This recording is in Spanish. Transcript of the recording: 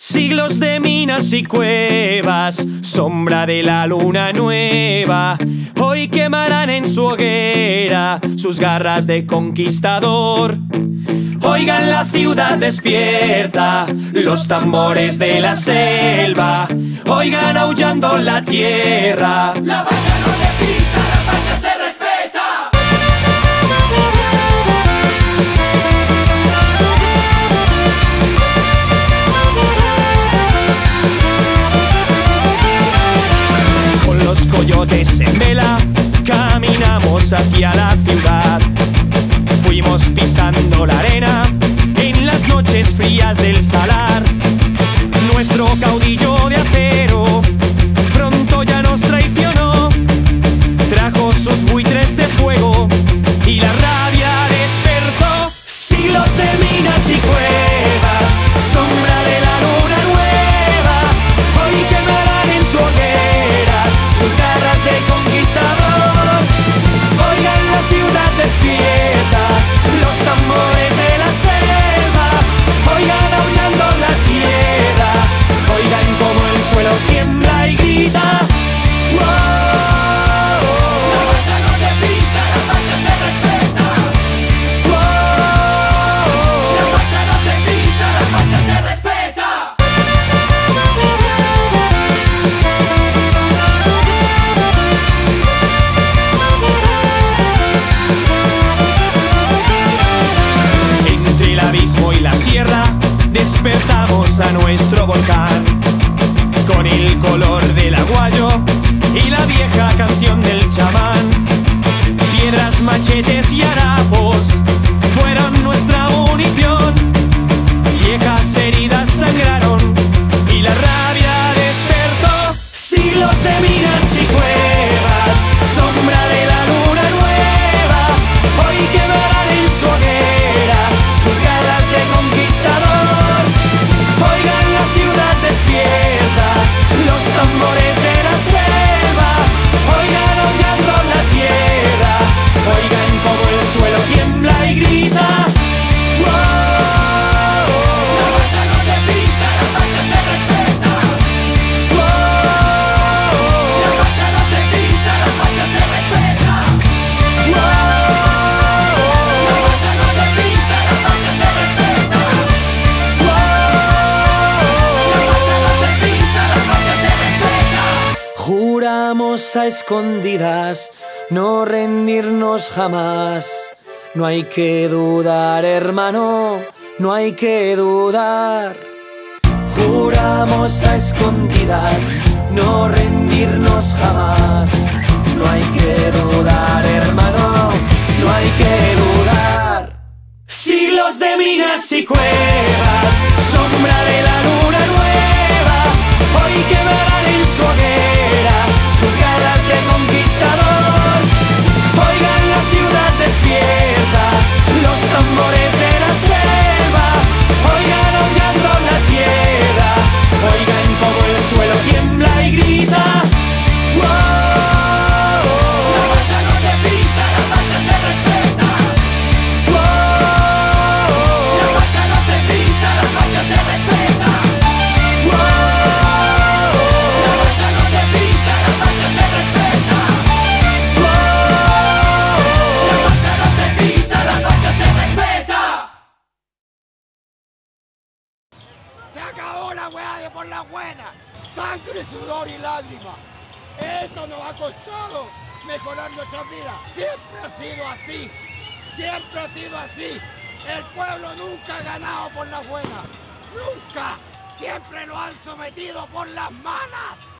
Siglos de minas y cuevas, sombra de la luna nueva, hoy quemarán en su hoguera sus garras de conquistador. Oigan la ciudad despierta, los tambores de la selva, oigan aullando la tierra. La vaca no se pisa, la vaca se respeta. Con los coyotes en vela, caminamos hacia la ciudad. Fuimos pisando la arena en las noches frías del salar. Nuestro caudillo de acero pronto ya nos traicionó. Trajo sus buitres de fuego y la rabia despertó. Siglos de minas y cuevas, sombra de la luna nueva, hoy quemarán en su hoguera sus garras de conquistador. Oigan la ciudad despierta, los tambores de la selva, oigan aullando la tierra, oigan como el suelo tiembla y grita. ¡Wow! La vaca no se pisa, la vaca se respeta. ¡Wow! La vaca no se pisa, la vaca se respeta. Entre el abismo y la sierra despertamos a nuestro volcán, con el color del aguayo y la vieja canción del chamán. Piedras, machetes y harapos fueron nuestra munición. Viejas heridas sangraron y la rabia despertó. Siglos de minas y cuevas, sombra de la luna nueva, hoy quemarán en su hoguera sus garras de conquistador. Oigan la ciudad despierta, los tambores de la selva, oigan aullando la tierra, oigan como el suelo tiembla y grita. ¡Wow! La vaca no se pisa, la vaca se respeta. ¡Wow! La vaca no se pisa, la vaca se respeta. ¡Wow! La vaca no se pisa, la vaca se respeta. La vaca no se pisa, la vaca se respeta. Juramos a escondidas no rendirnos jamás. No hay que dudar, hermano, no hay que dudar. Juramos a escondidas no rendirnos jamás. No hay que dudar, hermano, no hay que dudar. Siglos de minas y cuevas, sombra de la luna nueva, hoy quemarán en su hoguera sus garras de conquistador. Oigan la ciudad despierta, los tambores de la selva, oigan aullando la tierra, oigan como el suelo tiembla y grita. ¡Wow! La vaca no se pisa, la vaca se respeta. ¡Wow! La vaca no se pisa, la vaca se respeta. ¡Wow! La vaca no se pisa, la vaca se respeta. La vaca no se pisa, la vaca se respeta. Se acabó la weá de por la buena. Sangre, sudor y lágrimas. Esto nos ha costado mejorar nuestra vida. Siempre ha sido así. Siempre ha sido así. El pueblo nunca ha ganado por la buena. Nunca. Siempre lo han sometido por las malas.